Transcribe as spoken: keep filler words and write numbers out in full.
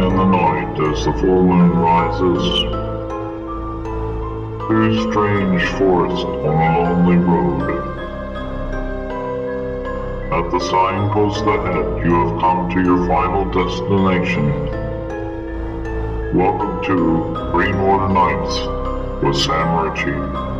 in the night as the full moon rises. Through strange forest on a lonely road. At the signpost ahead, you have come to your final destination. Welcome to Greenwater Nightz with Sam Ritchie.